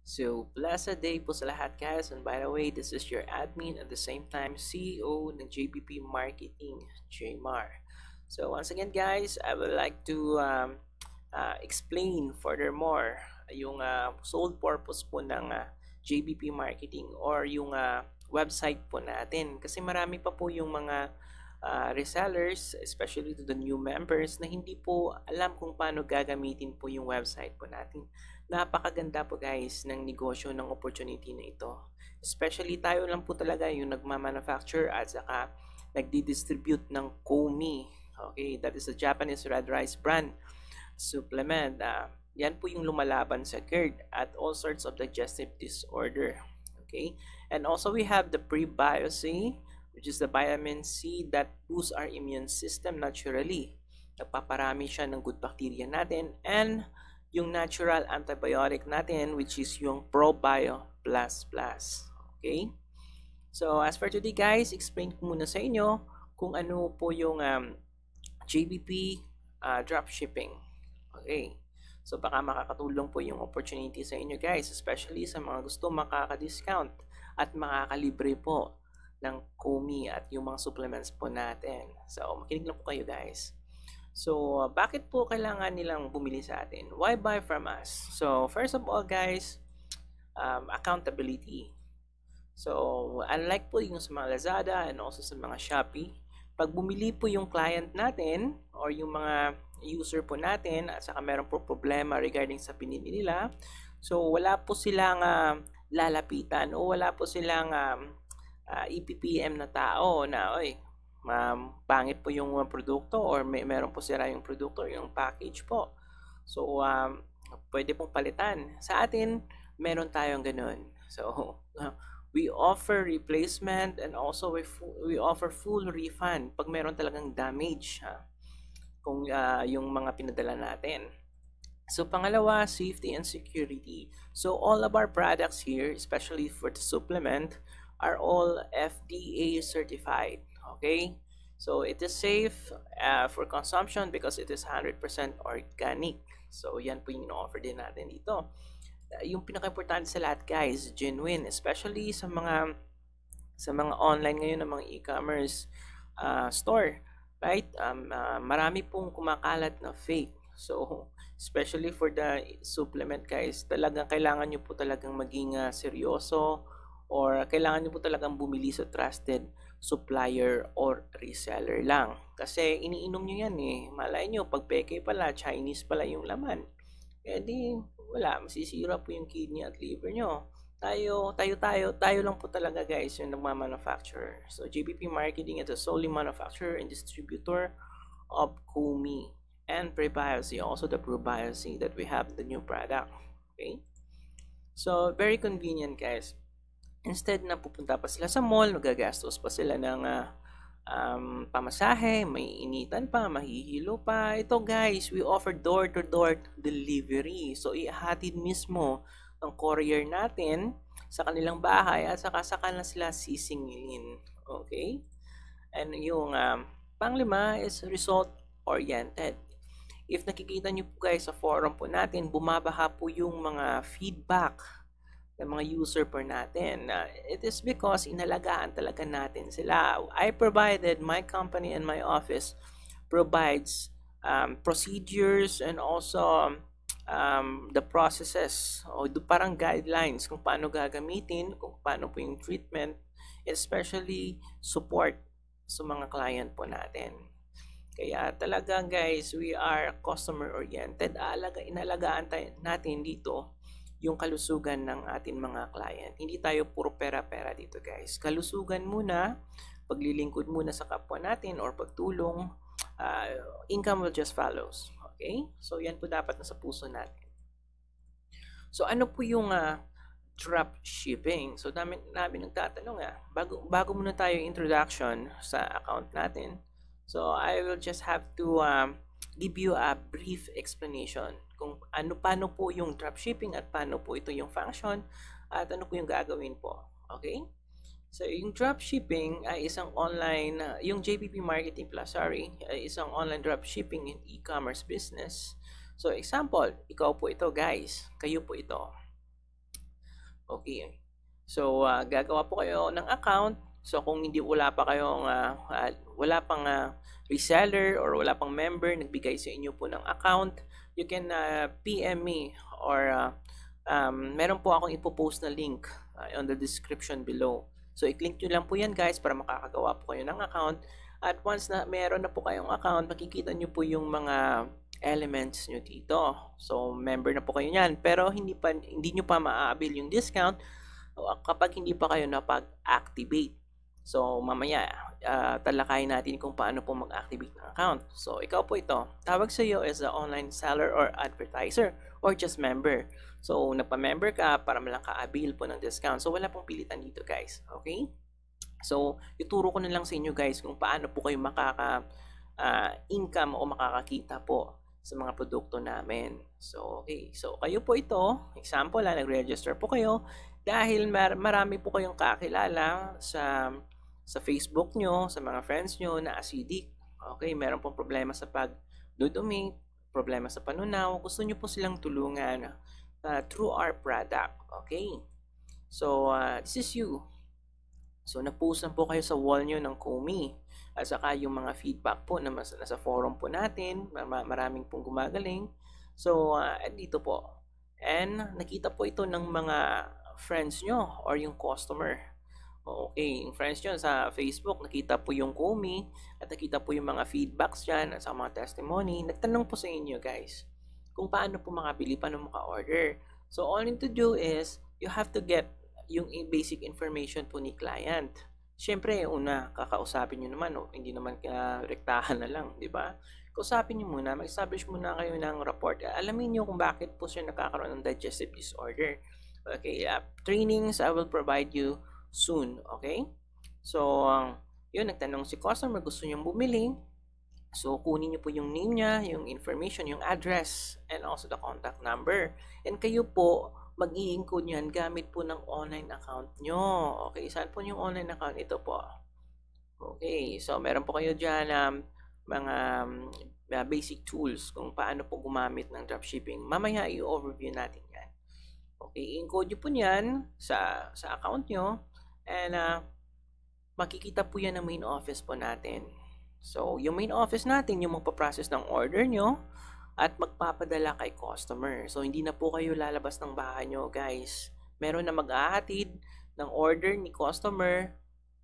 So, blessed day po sa lahat guys, and by the way, this is your admin at the same time CEO ng JBP Marketing, Jmar. So, once again guys, I would like to explain furthermore yung sole purpose po ng JBP Marketing or yung website po natin. Kasi marami pa po yung mga resellers, especially to the new members, na hindi po alam kung paano gagamitin po yung website po natin. Napakaganda po guys ng negosyo ng opportunity na ito. Especially tayo lang po talaga yung nagmamanufacture at saka nagdi-distribute ng Komi. Okay, that is a Japanese red rice brand supplement. Yan po yung lumalaban sa GERD at all sorts of digestive disorder. Okay, and also we have the prebiocy, which is the vitamin C that boosts our immune system naturally. Nagpaparami siya ng good bacteria natin, and yung natural antibiotic natin, which is yung ProBio Plus Plus. Okay? So, as for today guys, explain ko muna sa inyo kung ano po yung JBP dropshipping. Okay? So, baka makakatulong po yung opportunity sa inyo guys, especially sa mga gusto makaka-discount at makakalibre po ng Komi at yung mga supplements po natin. So, makinig lang po kayo guys. So, bakit po kailangan nilang bumili sa atin? Why buy from us? So, first of all guys, accountability. So, unlike po yung sa mga Lazada and also sa mga Shopee, pag bumili po yung client natin or yung mga user po natin at saka meron po problema regarding sa pinili nila, so wala po silang lalapitan o wala po silang EPPM na tao na, oy, pangit po yung produkto or meron po sira yung produkto or yung package po. So, pwede pong palitan. Sa atin, meron tayong ganun. So, we offer replacement and also we offer full refund pag meron talagang damage kung yung mga pinadala natin. So, pangalawa, safety and security. So, all of our products here, especially for the supplement, are all FDA certified. Okay, so it is safe for consumption because it is 100% organic. So yan po yung offer din natin dito. Yung pinaka-importante sa lahat guys, genuine, especially sa mga online ngayon ng mga e-commerce store, right? Marami pong kumakalat na fake. So especially for the supplement guys, talagang kailangan nyo po talagang maging seryoso or kailangan nyo po talagang bumili sa trusted supplier or reseller lang. Kasi iniinom nyo yan eh. Malay nyo, pag peke pala, Chinese pala yung laman. Eh di, wala, masisira po yung kidney at liver nyo. Tayo lang po talaga guys yung nagmamanufacturer. So, JBP Marketing is a solely manufacturer and distributor of Komi and Prebiocy, also the Probiocy that we have the new product. Okay? So, very convenient guys. Instead na pupunta pa sila sa mall, magagastos pa sila ng pamasahe, may initan pa, mahihilo pa. Ito guys, we offer door-to-door delivery. So, ihatid mismo ng courier natin sa kanilang bahay at saka na sila sisingilin. Okay? And yung panglima is result-oriented. If nakikita nyo po guys sa forum po natin, bumabaha po yung mga feedback ng mga user po natin. It is because inalagaan talaga natin sila. I provided, my company and my office provides procedures and also the processes o parang guidelines kung paano gagamitin, kung paano po yung treatment, especially support sa mga client po natin. Kaya talaga guys, we are customer oriented. Inalagaan natin dito yung kalusugan ng ating mga client. Hindi tayo puro pera-pera dito guys. Kalusugan muna, paglilingkod muna sa kapwa natin or pagtulong, income will just follows. Okay? So yan po dapat nasa puso natin. So ano po yung drop shipping? So namin nagtatanong bago muna tayo introduction sa account natin. So I will just have to give you a brief explanation kung paano po yung dropshipping at paano po ito yung function at ano po yung gagawin po. Okay? So, yung dropshipping ay isang online, yung JBP Marketing Plus, ay isang online dropshipping and e-commerce business. So, example, ikaw po ito guys, kayo po ito. Okay. So, gagawa po kayo ng account. So, kung hindi wala pa kayong wala pang reseller or wala pang member nagbigay sa inyo po ng account, you can PM me or meron po akong ipopost na link on the description below. So, i-click nyo lang po yan guys para makakagawa po kayo ng account. At once na meron na po kayong account, makikita nyo po yung mga elements nyo dito. So, member na po kayo yan. Pero hindi nyo pa ma-avail yung discount kapag hindi pa kayo napag-activate. So, mamaya, talakayin natin kung paano po mag-activate ng account. So, ikaw po ito. Tawag sa iyo as an online seller or advertiser or just member. So, nagpa-member ka para malang ka-avail po ng discount. So, wala pong pilitan dito guys. Okay? So, ituro ko na lang sa inyo guys kung paano po kayo makaka-income o makakakita po sa mga produkto namin. So, okay. So, kayo po ito, example nag-register po kayo dahil marami po kayong kakilala sa Facebook nyo, sa mga friends nyo na acidic. Okay, meron pong problema sa pag-donate, problema sa panunaw. Gusto nyo po silang tulungan through our product. Okay. So, this is you. So, nag-post na po kayo sa wall nyo ng Komi. At saka yung mga feedback po na nasa forum po natin, maraming pong gumagaling. So, dito po. And nakita po ito ng mga friends nyo or yung customer. Okay, yung friends nyo sa Facebook, nakita po yung Komi at nakita po yung mga feedbacks dyan at sa mga testimony. Nagtanong po sa inyo guys kung paano po makabili, paano maka-order. So, all you need to do is you have to get yung basic information po ni client. Siyempre, una, kakausapin nyo naman, hindi naman rektahan na lang, di ba? Kausapin nyo muna, mag-establish muna kayo ng report. Alamin nyo kung bakit po siya nakakaroon ng digestive disorder. Okay, trainings I will provide you soon, okay? So, yun, nagtanong si customer, gusto niyang bumili. So, kunin niyo po yung name niya, yung information, yung address, and also the contact number. And kayo po, mag-i-encode yan gamit po ng online account nyo. Okay, saan po yung online account? Ito po. Okay, so meron po kayo dyan mga basic tools kung paano po gumamit ng dropshipping. Mamaya i-overview natin yan. Okay, i-encode nyo po yan sa account nyo and makikita po yan ng main office po natin. So, yung main office natin, yung magpaprocess ng order nyo at magpapadala kay customer. So, hindi na po kayo lalabas ng bahay nyo, guys. Meron na mag-ahatid ng order ni customer,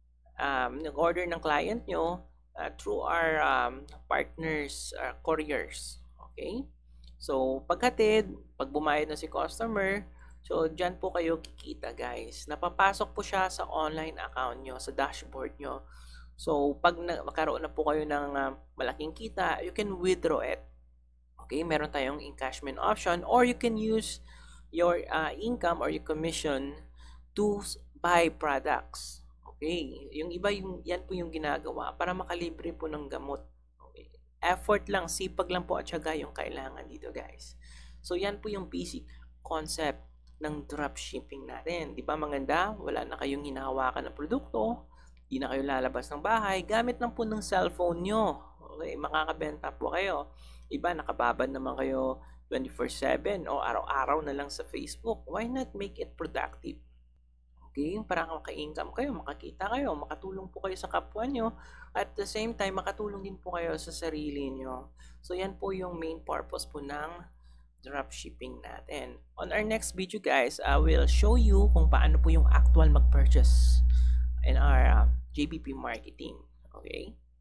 ng order ng client nyo through our partners, couriers. Okay? So, paghatid, pag bumayad na si customer, so, dyan po kayo kikita, guys. Napapasok po siya sa online account nyo, sa dashboard nyo. So, pag makaroon na po kayo ng malaking kita, you can withdraw it. Okay, meron tayong encashment option or you can use your income or your commission to buy products. Okay, yung iba yan po yung ginagawa para makalibre po ng gamot. Okay. Effort lang, sipag lang po at syaga yung kailangan dito guys. So yan po yung basic concept ng dropshipping natin. Di ba maganda? Wala na kayong hinahawakan ng produkto, hindi na kayo lalabas ng bahay, gamit lang po ng cellphone nyo. Okay, makakabenta po kayo. Iba, nakababad naman kayo 24/7 o araw-araw na lang sa Facebook. Why not make it productive? Okay, para maka-income kayo, makakita kayo, makatulong po kayo sa kapwa nyo. At the same time, makatulong din po kayo sa sarili nyo. So, yan po yung main purpose po ng dropshipping natin. On our next video guys, I will show you kung paano po yung actual mag-purchase in our JBP marketing. Okay?